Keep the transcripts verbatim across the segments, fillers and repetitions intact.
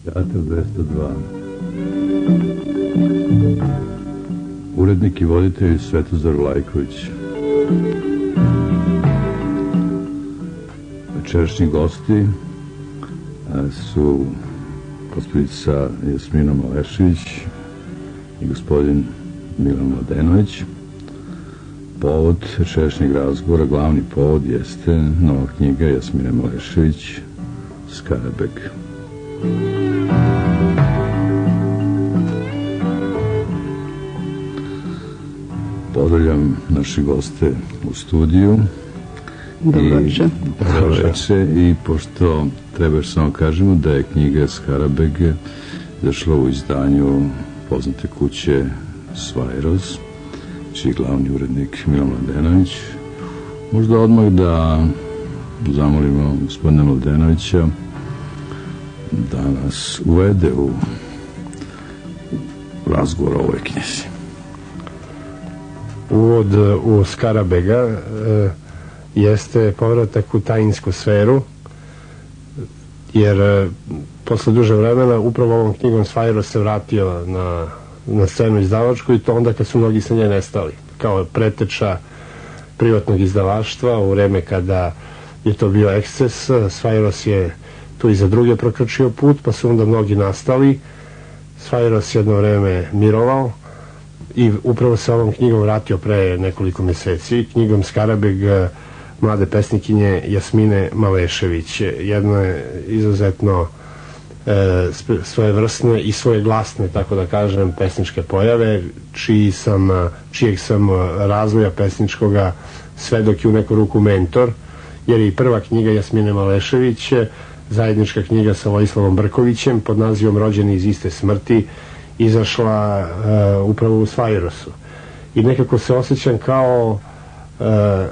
Teatr dvesta dva. Urednik i voditelj Svetozar Vlajković. Večerašnji gosti su gospođica Jasmina Malešević i gospodin Milan Mladenović. Povod večerašnjeg razgovora, glavni povod jeste nova knjiga Jasmine Malešević Skarabeg. Pozdravljam naše goste u studiju. Dobro večer. Dobro večer. I pošto treba još samo kažemo da je knjiga Skarabeg zašla u izdanju poznate kuće Svajros, čiji glavni urednik Milan Mladenović. Možda odmah da zamolimo gospodina Mladenovića da nas uvede u razgovor o ovoj knjizi. Uvod u Skarabega e, jeste povratak u tajinsku sferu, jer e, posle duže vremena upravo ovom knjigom Svajros se vratio na, na scenu izdavačku, i to onda kad su mnogi sa nje nestali, kao preteča privatnog izdavaštva u vreme kada je to bio eksces. Svajros je tu i za druge prokročio put, pa su onda mnogi nastali. Svajros jedno vreme mirovao i upravo se ovom knjigom vratio pre nekoliko meseci, knjigom Skarabeg mlade pesnikinje Jasmine Malešević. Jedne izuzetno e, svojevrsne i svojeglasne, tako da kažem, pesničke pojave, čiji sam, čijeg sam razvoja pesničkoga svedok i u neku ruku mentor, jer je i prva knjiga Jasmine Malešević zajednička knjiga sa Vojislavom Brkovićem pod nazivom Rođeni iz iste smrti, izašla uh, upravo u Svajrosu. I nekako se osjećam kao uh,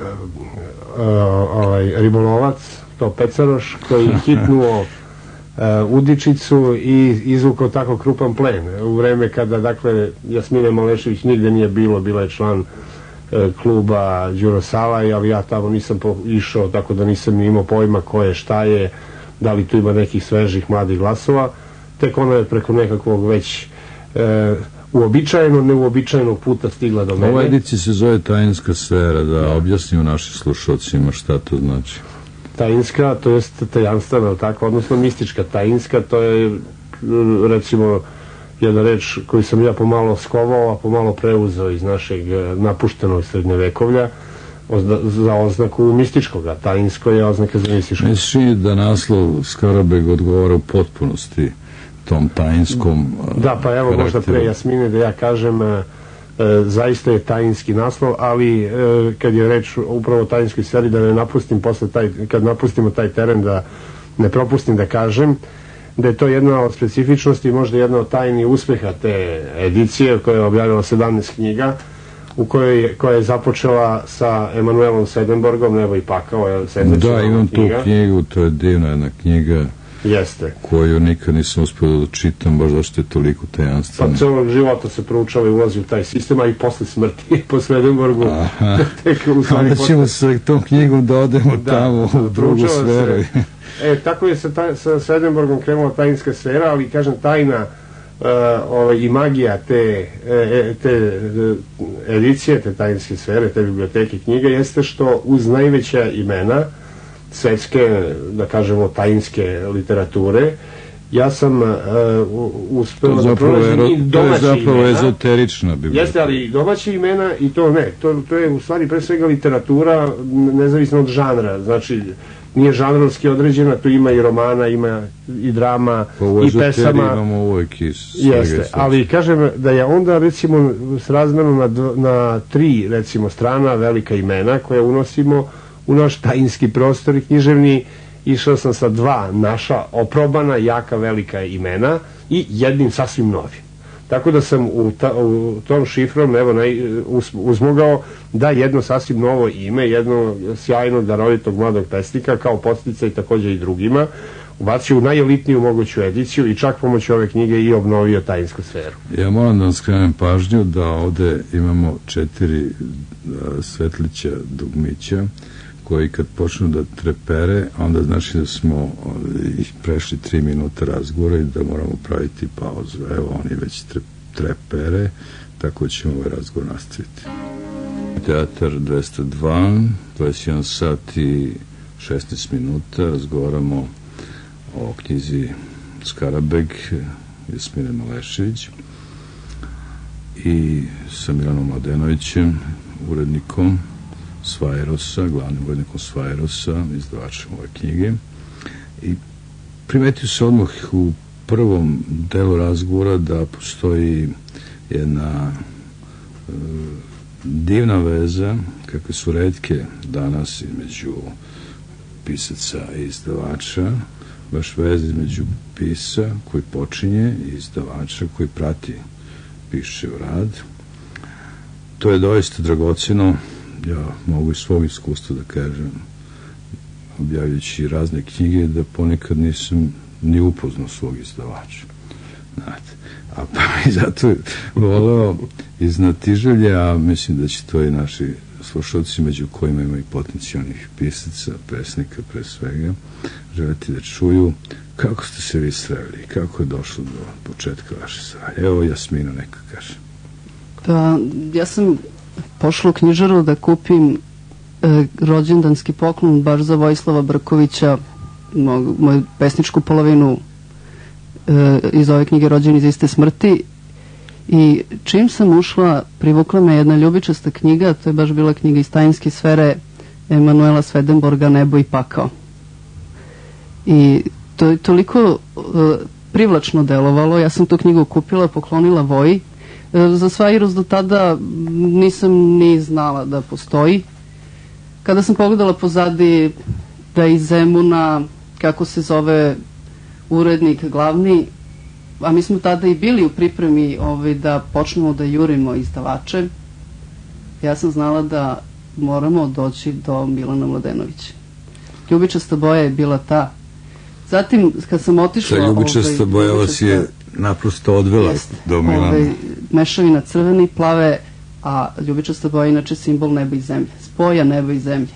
uh, ovaj, ribolovac, to pecaroš, koji hitnuo uh, udičicu i izvukao tako krupan plen. U vreme kada, dakle, Jasmine Malešević nigde nije bilo, bila je član uh, kluba Đuro Salaj, ali ja tamo nisam išao, tako da nisam ni imao pojma ko je, šta je, da li tu ima nekih svežih mladih glasova. Tek ona je preko nekakvog već e, uobičajeno, neuobičajenog puta stigla do mene. Ova edicija se zove Tajinska sfera, da objasnimo našim slušalcima šta to znači. Tajinska, to je tajanstvena, tako, odnosno mistička. Tajinska, to je recimo jedna reč koju sam ja pomalo skovao, a pomalo preuzeo iz našeg napuštenog srednjevekovlja za oznaku mističkoga. Tajinsko je oznaka za mističkog. Meni se čini da naslov Skarabeg odgovara u potpunosti tom tajinskom Da, pa evo, možda pre Jasmine da ja kažem, e, zaista je tajinski naslov, ali e, kad je reč upravo o tajinskoj sferi, da ne napustim posle taj, kad napustimo taj teren, da ne propustim da kažem da je to jedna od specifičnosti, možda jedna od tajnih uspeha te edicije, koja je objavila sedamnaest knjiga, u kojoj, koja je započela sa Emanuelom Swedenborgom, Nebo i pakao. Da, imam tu knjigu, to je divna jedna knjiga. Jeste. Koju nikad nisam uspio da čitam, baš zašto je toliko tajanstveno. Pa celog života se proučava i ulazi u taj sistem, a i posle smrti po Swedenborgu. Onda ćemo sa tom knjigom da odemo da, tamo u drugu sferu. E, tako je sa, ta, sa Swedenborgom krenula tajinska sfera, ali kažem tajna Uh, ovaj, i magija te, e, te edicije, te tajinske sfere, te biblioteke knjiga jeste što uz najveća imena svetske, da kažemo, tajinske literature, ja sam uh, uspeo da pronađem i domaće imena. To je zapravo ezoterična biblioteka. Jeste, ali i domaće imena i to ne. To, to je u stvari pre svega literatura nezavisno od žanra. Znači, nije žanrovski određena, tu ima i romana, ima i drama, i pesama. Imamo uvijek iz Jeste, ali kažem da je onda recimo s razmenom na, na tri recimo strana velika imena koje unosimo u naš tajinski prostor i književni, išao sam sa dva naša oprobana, jaka, velika imena i jednim sasvim novim. Tako da sam u, ta, u tom šifrom evo, naj, uz, uzmogao da jedno sasvim novo ime, jedno sjajno darovitog mladog pesnika, kao podsticaj također i drugima, ubacio u najelitniju moguću ediciju i čak pomoću ove knjige i obnovio tajinsku sferu. Ja moram da vam skrenem pažnju da ovde imamo četiri uh, svetlića dugmića koji kad počnu da trepere, onda znači da smo prešli tri minuta razgovora i da moramo praviti pauzu. Evo, oni već trepere, tako ćemo ovaj razgovor nastaviti. Teatar dvesta dva, dvadeset jedan sat i šesnaest minuta, razgovaramo o knjizi Skarabeg, Jasmine Malešević, i sa Milanom Mladenovićem, urednikom Svajrosa, glavnim urednikom Svajrosa, izdavačem ove knjige. I primetio se odmah u prvom delu razgovora da postoji jedna e, divna veza, kakve su retke danas između pisaca i izdavača, baš veza između pisa koji počinje i izdavača koji prati pišev rad. To je doista dragoceno. Ja mogu iz svog iskustva da kažem, objavljujući razne knjige, da ponekad nisam ni upoznao svog izdavača. Znate, a pa i zato voleo iznatiželje, a mislim da će to i naši slušalci, među kojima ima i potencijalnih pisaca, pesnika pre svega, želeti da čuju kako ste se vi sreli, kako je došlo do početka vaše saradnje. Evo Jasmina neka kaže. Pa, ja sam pošla u knjižaru da kupim e, rođendanski poklon baš za Vojislava Brkovića, moju, moju pesničku polovinu e, iz ove knjige Rođen iz iste smrti, i čim sam ušla, privukla me jedna ljubičasta knjiga, to je baš bila knjiga iz tajinske sfere Emanuela Swedenborga, Nebo i pakao. I to je toliko e, privlačno delovalo. Ja sam tu knjigu kupila, poklonila Voji. E, za Svajros do tada nisam ni znala da postoji. Kada sam pogledala pozadi da je iz Zemuna, kako se zove urednik glavni, a mi smo tada i bili u pripremi ovaj, da počnemo da jurimo izdavače, ja sam znala da moramo doći do Milana Mladenovića. Ljubičasta boja je bila ta. Zatim, kad sam otišla... Ta ljubičasta ovaj, boja vas je naprosto odvela jest, do Milana. Ovaj, mešavina crvene i plave, a ljubičasta boja je inače simbol neba i zemlje. Spoja neba i zemlje.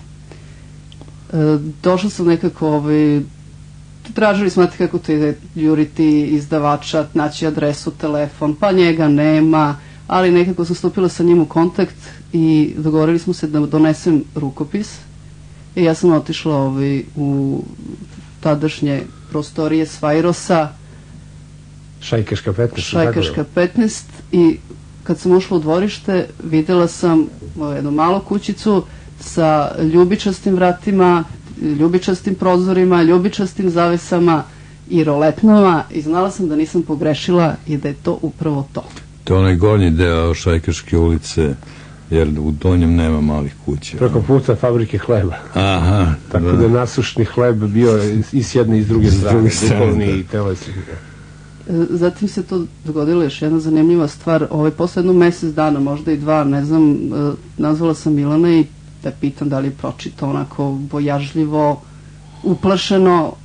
E, došla sam nekako... Ovaj, tražili smo kako to ide, juriti izdavača, naći adresu, telefon, pa njega nema, ali nekako sam stupila sa njim u kontakt i dogovorili smo se da donesem rukopis. I ja sam otišla ovaj, u tadašnje prostorije Svajrosa, Šajkaška petnaest. Šajkaška petnaest, i kad sam ušla u dvorište, videla sam jednu malu kućicu sa ljubičastim vratima, ljubičastim prozorima, ljubičastim zavesama i roletnama, i znala sam da nisam pogrešila i da je to upravo to. To je onaj gornji deo Šajkaške ulice, jer u donjem nema malih kuća. Preko puta fabrike hleba. Aha. Tako da, da je nasušni hleb bio i s jedne i s druge strane, duhovni i telesni. Zatim se to dogodilo još jedna zanimljiva stvar. Ovaj, posle jedno mesec dana, možda i dva, ne znam, nazvala sam Milana i da pitam da li je pročitao onako bojažljivo, uplašeno.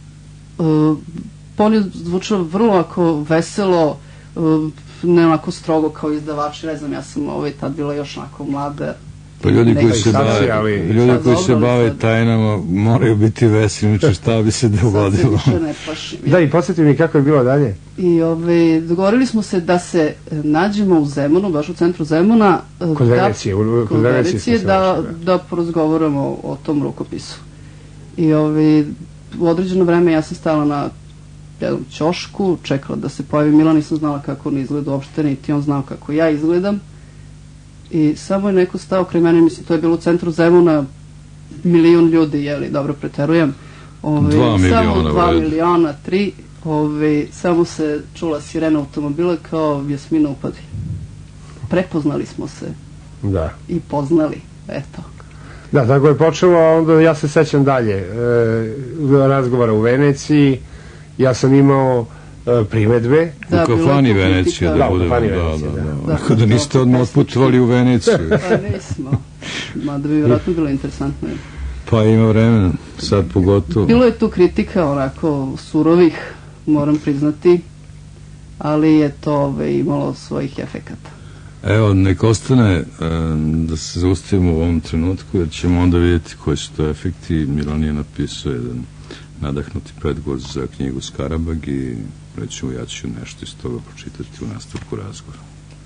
On je zvučao vrlo ako veselo, ne onako strogo kao izdavači, ne znam, ja sam ovaj, tad bila još onako mlada. Pa ljudi koji se bave, ali, ljudi koji se bave tajnama moraju biti veseli, znači šta bi se dogodilo. Da, i podsjeti mi kako je bilo dalje. I ovaj, dogovorili smo se da se nađemo u Zemunu, baš u centru Zemuna, kod Venecije, da, kod Venecije da, da porozgovoramo o tom rukopisu. I ovaj, u određeno vreme ja sam stala na jednom ćošku, čekala da se pojavi Milan, nisam znala kako on izgleda uopšte, niti on znao kako ja izgledam. I samo je neko stao kraj mene, mislim, to je bilo u centru Zemuna, milion ljudi, jeli, dobro preterujem. Ove, dva miliona, samo dva miliona, tri, ove, samo se čula sirena automobila kao Jasmina upadi. Prepoznali smo se. Da. I poznali, eto. Da, tako je počelo, a onda ja se sećam dalje. E, razgovara u Veneciji, ja sam imao primedbe. Da, u kafani Venecija, da, budemo, da, da, da. Kako da niste odmah otputovali u Veneciju. Pa nismo. Mada bi vjerojatno bilo interesantno. Pa ima vremena, sad pogotovo. Bilo je tu kritika, onako, surovih, moram priznati, ali je to ove, imalo svojih efekata. Evo, nek ostane um, da se zaustavimo u ovom trenutku, jer ćemo onda vidjeti koji su to efekti. Milan je napisao jedan nadahnuti predgovor za knjigu Skarabag i rećemo, ja ću nešto iz toga pročitati u nastavku razgovora.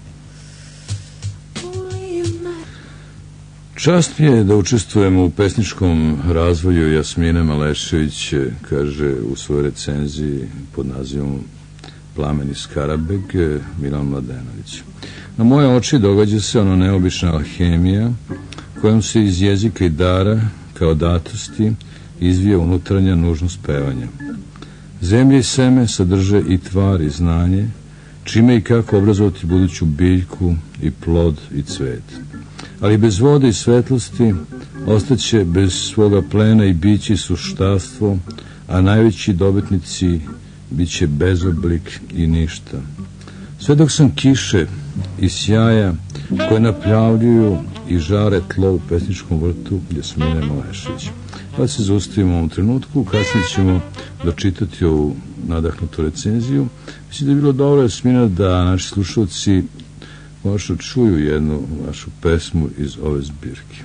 Čast mi je da učestvujemo u pesničkom razvoju Jasmine Malešević, kaže u svojoj recenziji pod nazivom Plameni Skarabeg, Milan Mladenović. Na moje oči događa se ono neobična alhemija kojom se iz jezika i dara kao datosti izvija unutarnja nužnost pevanja. Zemlje i seme sadrže i tvar i znanje, čime i kako obrazovati buduću biljku i plod i cvet. Ali bez vode i svetlosti ostaće bez svoga plena i biće suštastvo, a najveći dobitnici biće bezoblik i ništa. Sve dok sam kiše i sjaja koje naplavljuju i žare tlo u pesničkom vrtu Jasmine Malešević. Pa se zaustavimo u ovom trenutku, kasnije ćemo dočitati ovu nadahnutu recenziju. Mislim da je bilo dobro, Jasmina, da naši slušalci možda čuju jednu vašu pesmu iz ove zbirke.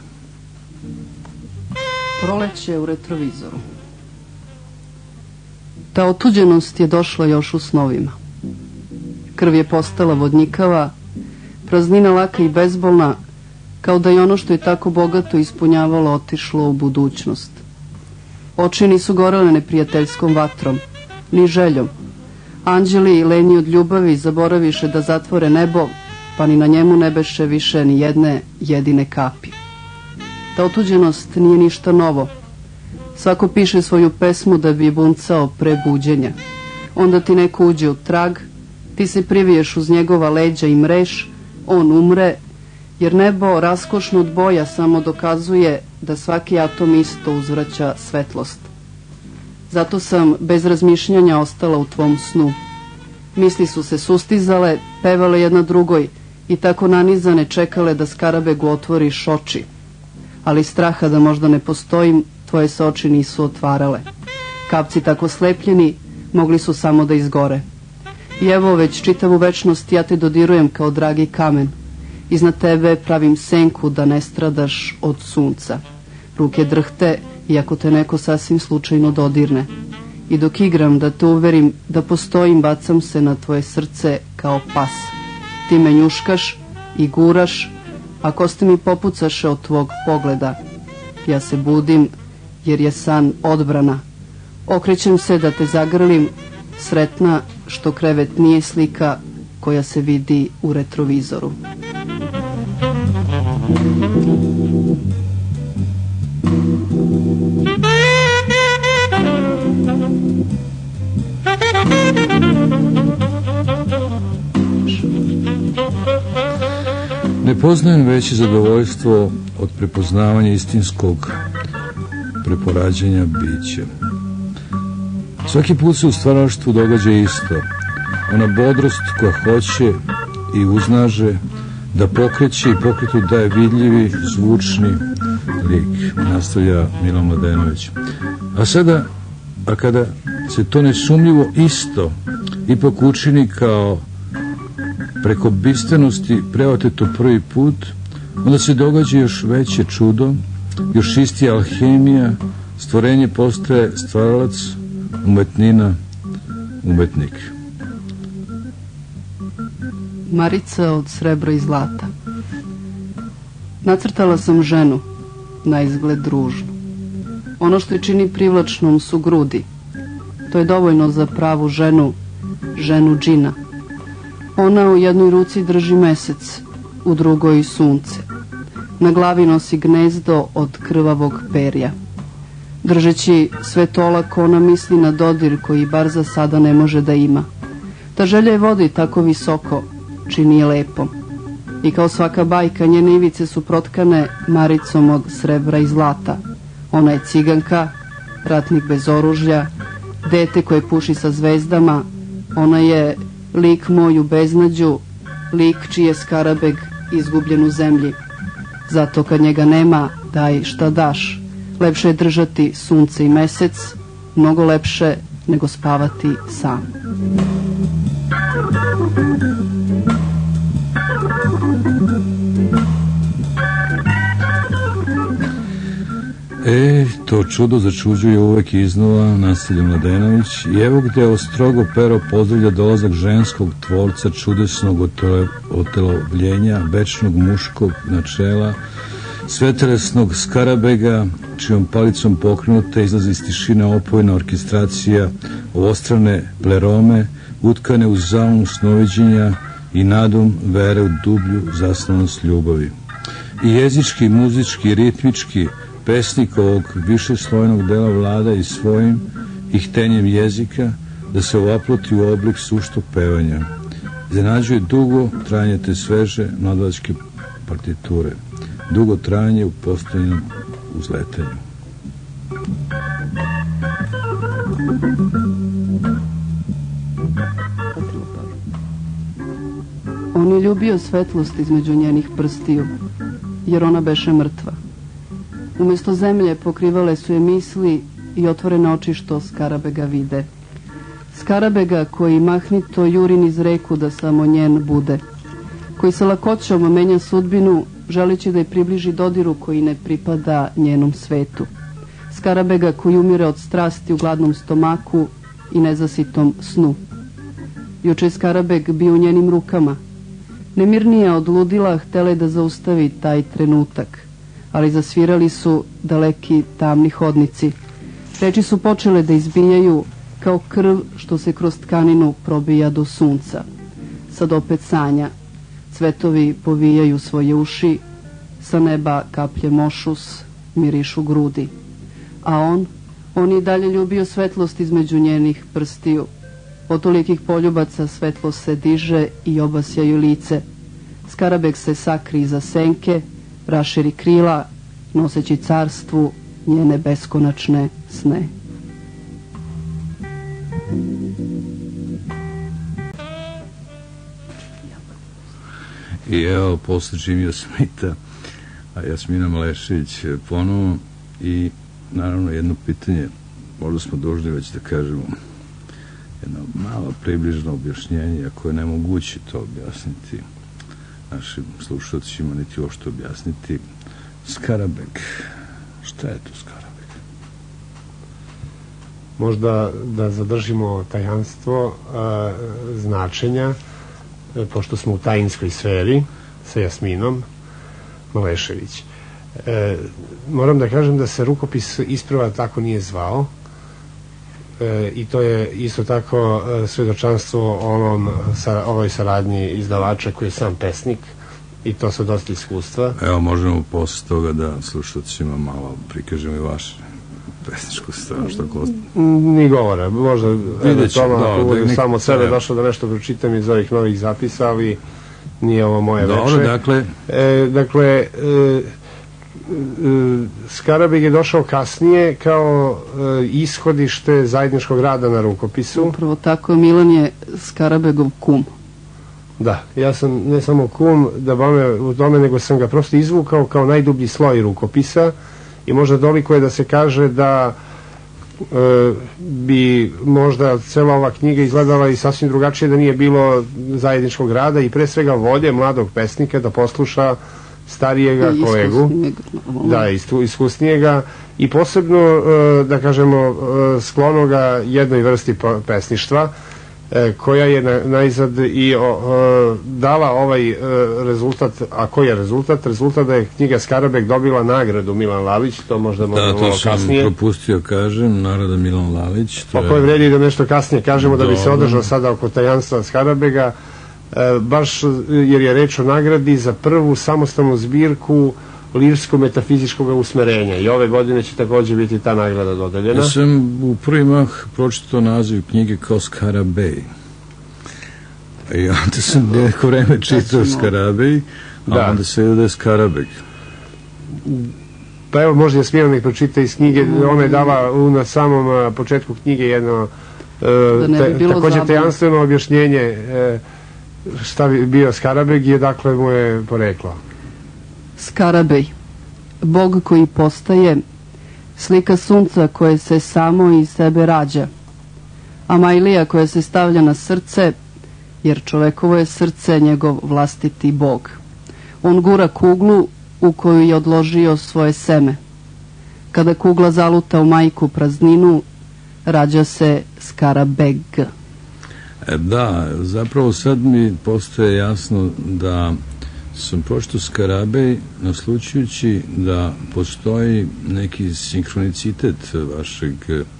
Proleće u retrovizoru. Ta otuđenost je došla još u snovima. Krv je postala vodnikava, praznina laka i bezbolna, kao da je ono što je tako bogato ispunjavalo otišlo u budućnost. Oči nisu gorele neprijateljskom vatrom, ni željom. Anđeli, leni od ljubavi, zaboraviše da zatvore nebo, pa ni na njemu ne beše više ni jedne jedine kapi. Ta otuđenost nije ništa novo. Svako piše svoju pesmu da bi buncao pre buđenja. Onda ti neko uđe u trag, ti se priviješ uz njegova leđa i mreš, on umre, jer nebo raskošno od boja samo dokazuje da svaki atom isto uzvraća svetlost. Zato sam bez razmišljanja ostala u tvom snu. Misli su se sustizale, pevale jedna drugoj i tako nanizane čekale da Skarabegu otvoriš oči. Ali straha da možda ne postojim, tvoje se oči nisu otvarale. Kapci tako slepljeni mogli su samo da izgore. I evo već čitavu večnost ja te dodirujem kao dragi kamen. Iznad tebe pravim senku da ne stradaš od sunca. Ruke drhte iako te neko sasvim slučajno dodirne. I dok igram da te uverim da postojim, bacam se na tvoje srce kao pas. Ti me njuškaš i guraš, a kosti mi popucaše od tvog pogleda. Ja se budim jer je san odbrana. Okrećem se da te zagrlim, sretna što krevet nije slika koja se vidi u retrovizoru. Ne poznajem veće zadovoljstvo od prepoznavanja istinskog preporađanja bića. Svaki put se u stvaralaštvu događa isto. Ona bodrost koja hoće i uznaže da pokreće i pokretu daje vidljivi, zvučni lik, nastavlja Milan Mladenović. A sada, a kada se to nesumljivo isto ipak učini kao preko bistvenosti preoteto prvi put, onda se događa još veće čudo, još istija alhemija, stvorenje postaje stvaralac, umetnina, umetnik. Marica od srebra i zlata. Nacrtala sam ženu, na izgled družnu. Ono što je čini privlačnom su grudi. To je dovoljno za pravu ženu, ženu džina. Ona u jednoj ruci drži mesec, u drugoj sunce. Na glavi nosi gnezdo od krvavog perja. Držeći sve to olako, ona misli na dodir koji bar za sada ne može da ima. Ta želja je vodi tako visoko, čini je lepom. I kao svaka bajka, njene ivice su protkane Maricom od srebra i zlata. Ona je ciganka, ratnik bez oružja, dete koje puši sa zvezdama. Ona je lik moj u beznađu, lik čiji je Skarabeg izgubljen u zemlji. Zato kad njega nema, daj šta daš. Lepše je držati sunce i mesec, mnogo lepše nego spavati sam. čudo začuđuje uvek iznova, nastavlja Mladenović, i evo gde ostrogo pero pozdravlja dolazak ženskog tvorca, čudesnog otelovljenja, večnog muškog načela, svetelesnog Skarabega, čijom palicom pokrenuta izlazi iz tišine opojna orkestracija ovostrane plerome, utkane u zaunu snoviđenja i nadum vere u dublju zasnovanost ljubavi. I jezički, i muzički, i ritmički pesnik ovog višeslojnog dela vlada i svojim i htenjem jezika da se uvaploti u oblik suštog pevanja. Iznenađuje dugo trajanje te sveže mladovačke partiture, dugo trajanje u postojanju uzletanju. On je ljubio svetlost između njenih prstiju, jer ona beše mrtva. Umesto zemlje pokrivale su je misli i otvorene oči što Skarabega vide. Skarabega koji mahnito juri niz reku da samo njen bude, koji sa lakoćom menja sudbinu, želeći da je približi dodiru koji ne pripada njenom svetu. Skarabega koji umire od strasti u gladnom stomaku i nezasitom snu. Juče je Skarabeg bio u njenim rukama. Nemirnija od ludila htela je da zaustavi taj trenutak, ali zasvirali su daleki tamni hodnici. Reči su počele da izbijaju kao krv što se kroz tkaninu probija do sunca. Sad opet sanja. Cvetovi povijaju svoje uši, sa neba kaplje mošus, mirišu grudi. A on, on je dalje ljubio svetlost između njenih prstiju. Od tolikih poljubaca svetlost se diže i obasjaju lice. Skarabeg se sakri iza senke, raširi krila, noseći carstvu njene beskonačne sne. I evo, posle Jimmy Smitha, a Jasmina Malešević ponovo, i naravno jedno pitanje, možda smo dužni već da kažemo, jedno malo približno objašnjenje, ako je nemoguće to objasniti našim slušalcima, niti uopšte objasniti. Skarabeg, šta je to Skarabeg? Možda da zadržimo tajanstvo a, značenja, pošto smo u tajinskoj sferi sa Jasminom Malešević. E, moram da kažem da se rukopis isprva tako nije zvao, e, i to je isto tako e, svedočanstvo onom, sa, ovoj saradnji izdavača koji je sam pesnik, i to sa dosta iskustva. Evo, možemo posle toga da slušalcima malo prikažemo i vaše pesničku stranu, što ko... Ni govora, možda eventualno ako budem samo od sebe evo. došao da nešto pročitam iz ovih novih zapisa, ali nije ovo moje Dobro, veče. dakle... E, dakle, e, e, Skarabeg je došao kasnije kao e, ishodište zajedničkog rada na rukopisu. Upravo tako, Milan je Skarabegov kum. Da, ja sam ne samo kum da bome u tome, nego sam ga prosto izvukao kao najdublji sloj rukopisa, i možda doliko je da se kaže da e, bi možda cela ova knjiga izgledala i sasvim drugačije da nije bilo zajedničkog rada i pre svega volje mladog pesnika da posluša starijega I kolegu, da, istu, iskusnijega, i posebno, e, da kažemo, e, sklonoga jednoj vrsti pesništva, e, koja je na, najzad i o, o, dala ovaj e, rezultat. A koji je rezultat? Rezultat da je knjiga Skarabeg dobila nagradu Milan Lalić, to možda možemo da, to sam kasnije. propustio, kažem, nagrada Milan Lalić. O kojoj vredi da nešto kasnije kažemo. Dobro. Da bi se održao sada oko tajanstva Skarabega, e, baš jer je reč o nagradi za prvu samostalnu zbirku lirsko-metafizičkog usmerenja, i ove godine će takođe biti ta nagrada dodeljena. Ja sam u prvi mah pročitao naziv knjige kao Skarabej, i onda sam neko vreme čitao Skarabej, a da. Onda se da je Skarabeg. Pa evo, možda Jasmina nek pročita iz knjige, ona je dala u, na samom početku knjige jedno da te, takođe tajanstveno objašnjenje e, šta bi bio Skarabeg i odakle mu je poreklo. Skarabej, bog koji postaje, slika sunca koje se samo iz sebe rađa, a Majlija koja se stavlja na srce, jer čovekovo je srce njegov vlastiti bog. On gura kuglu u koju je odložio svoje seme. Kada kugla zaluta u majku prazninu, rađa se Skarabeg. E, da, zapravo sad mi postaje jasno da sam pročito Skarabej naslučujući da postoji neki sinkronicitet vašeg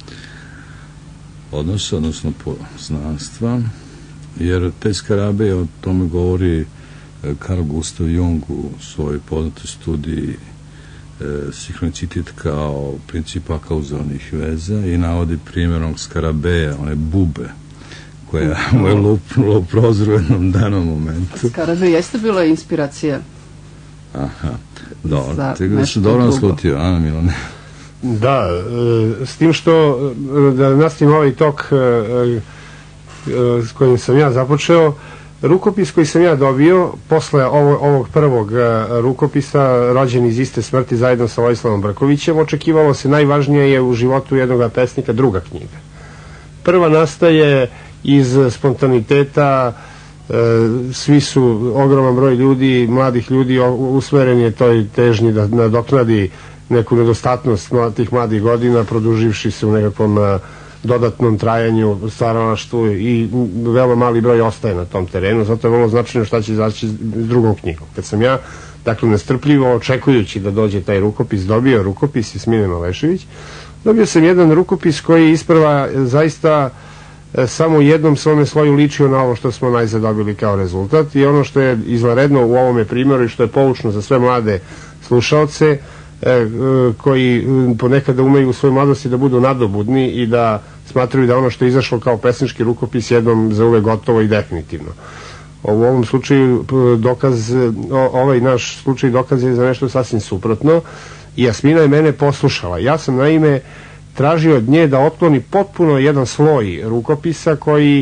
odnosa, odnosno poznanstva, jer taj Skarabej, o tome govori Carl Gustav Jung u svojoj poznatoj studiji e, sinhronicitet kao principa kauzalnih veza i navodi primjerom Skarabeja, one bube koja mu je lupnula u prozor u jednom danom momentu. Skarabej jeste bila inspiracija. Aha, dobro, tako da se dobro naslutio, a Milane? Da, e, s tim što da nastavim ovaj tok e, e, s kojim sam ja započeo, rukopis koji sam ja dobio posle ovo, ovog prvog uh, rukopisa, rođen iz iste smrti zajedno sa Vojislavom Brkovićem, očekivalo se, najvažnije je u životu jednog pesnika druga knjiga. Prva nastaje iz spontaniteta, uh, svi su, ogroman broj ljudi, mladih ljudi usmeren je toj težnji da nadoknadi neku nedostatnost tih mladih godina, produživši se u nekakvom uh, dodatnom trajanju, stvaralaštvu, i veoma mali broj ostaje na tom terenu, zato je vrlo značajno šta će izaći s drugom knjigom. Kad sam ja, dakle, nestrpljivo očekujući da dođe taj rukopis, dobio rukopis Jasmine Malešević, dobio sam jedan rukopis koji isprva zaista e, samo u jednom svome sloju ličio na ovo što smo najzad dobili kao rezultat, i ono što je izvanredno u ovome primjeru i što je poučno za sve mlade slušaoce, E, koji ponekada umeju u svojoj mladosti da budu nadobudni i da smatraju da ono što je izašlo kao pesnički rukopis jednom za uvek gotovo i definitivno. U ovom slučaju dokaz, ovaj naš slučaj dokaz je za nešto sasvim suprotno, i Jasmina je mene poslušala. Ja sam naime tražio od nje da otkloni potpuno jedan sloj rukopisa koji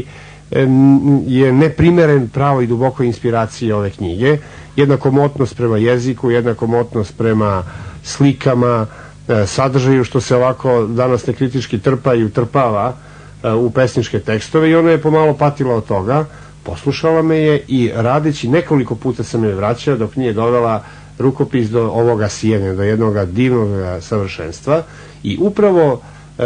je neprimeren pravoj i dubokoj inspiraciji ove knjige. Jedna komotnost prema jeziku, jedna komotnost prema slikama, sadržaju, što se ovako danas nekritički trpa i utrpava u pesničke tekstove, i ona je pomalo patila od toga. Poslušala me je i radeći nekoliko puta sam je vraćao dok nije dovela rukopis do ovoga sijanja, do jednog divnog savršenstva, i upravo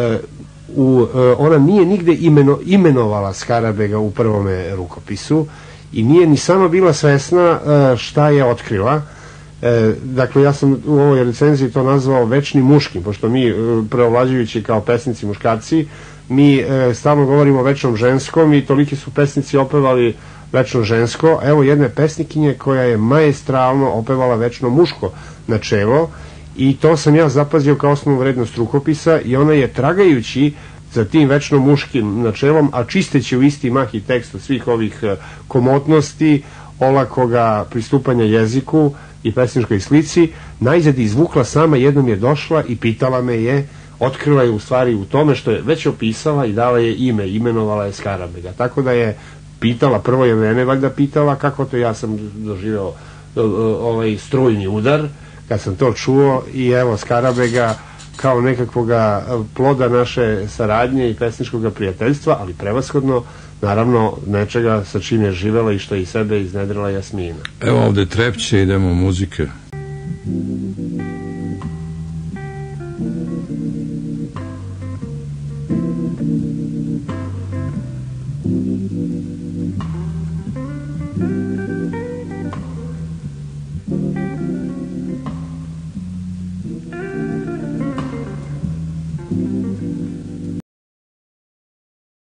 u, ona nije nigde imeno, imenovala Skarabega u prvome rukopisu i nije ni sama bila svesna šta je otkrila. E, dakle, ja sam u ovoj recenziji to nazvao večnim muškim, pošto mi, preovlađujući kao pesnici muškarci, mi e, stalno govorimo o večnom ženskom, i toliki su pesnici opevali večno žensko. Evo jedne pesnikinje koja je maestralno opevala večno muško načelo, i to sam ja zapazio kao osnovnu vrednost rukopisa, i ona je, tragajući za tim večno muškim načelom, a čisteći u isti mah i tekst od svih ovih komotnosti, olakoga pristupanja jeziku i pesničkoj slici, najzad izvukla sama, jednom je došla i pitala me je, otkrila je u stvari u tome što je već opisala i dala je ime, imenovala je Skarabega. Tako da je pitala, prvo je mene valjda pitala kako to, ja sam doživeo ovaj strujni udar kad sam to čuo, i evo Skarabega kao nekakvoga ploda naše saradnje i pesničkog prijateljstva, ali prevashodno naravno nečega sa čim je živela i što je i sebe iznedrila Jasmina. Evo ovde trepće, idemo muzike.